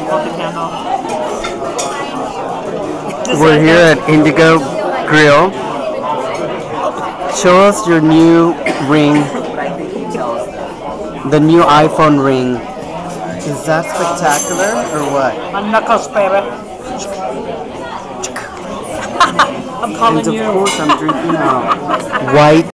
hold the candle. We're here at Indigo Grill. Show us your new ring. The new iPhone ring. Is that spectacular or what? On knuckles, baby. I'm calling And you. of course I'm drinking a white